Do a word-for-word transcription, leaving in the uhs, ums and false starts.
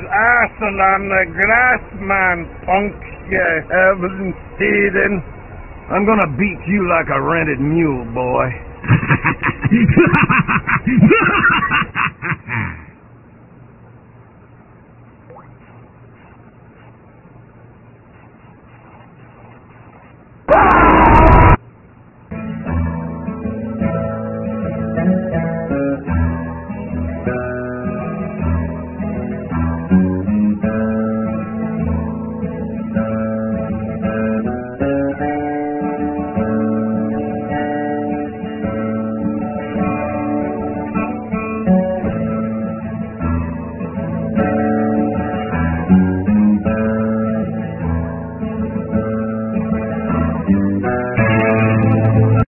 asshole on the grass, man, punk, you heaven heathen. I'm gonna beat you like a rented mule, boy.